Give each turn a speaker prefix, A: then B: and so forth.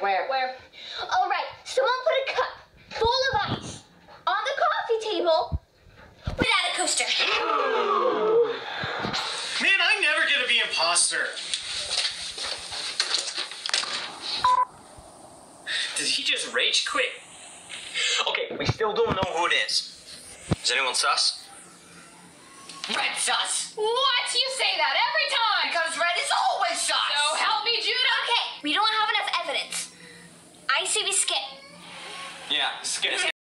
A: Where? All right, someone put a cup full of ice on the coffee table without a coaster.
B: Man, I'm never gonna be imposter. Did he just rage quit? Okay, we still don't know who it is. Is anyone sus?
C: Red sus.
D: What? You say that every time.
C: Because red is always sus.
D: So help me, Judah.
A: Okay, we don't have enough evidence. I say we skip.
B: Yeah, skip.